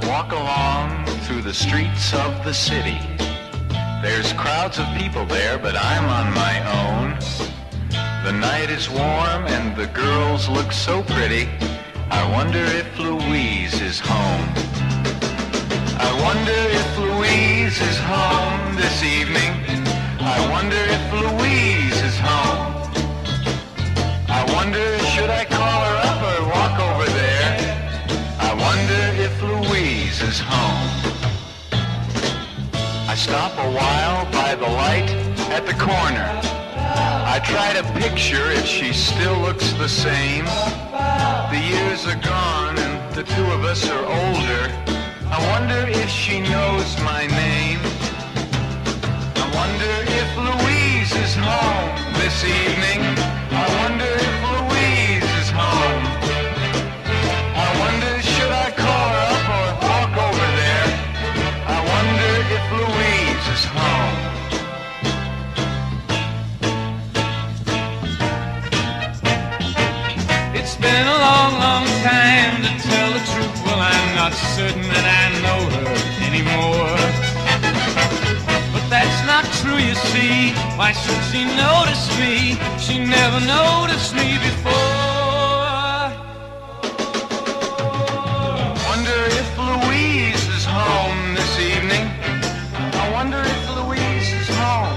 walk along through the streets of the city. There's crowds of people there, but I'm on my own. The night is warm and the girls look so pretty. I wonder if Louise is home. I wonder if Louise is home this evening. I wonder if Louise is home. I wonder, should I call her up or walk over there? I wonder if Louise is home. I stop a while by the light at the corner. I try to picture if she still looks the same. The years are gone and the two of us are older. I wonder if she knows my name. I wonder if Louise is home this evening. I wonder if Louise is home. I wonder, should I call her up or walk over there? I wonder if Louise is home. It's been a long, long time, to tell the truth. Well, I'm not certain that I know her anymore. But that's not true, you see. Why should she notice me? She never noticed me before. Wonder if Louise is home this evening. I wonder if Louise is home.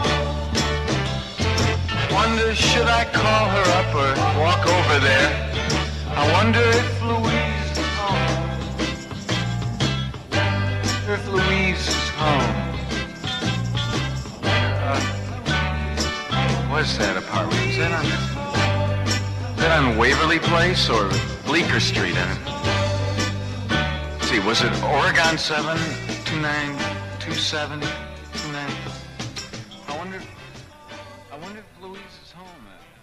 Wonder, should I call her up or walk over there? I wonder if Louise is home. If Louise is home. What's that apartment? Is that on Waverly Place or Bleecker Street? Let's see, was it Oregon 7, 2927, 29? I wonder if Louise is home.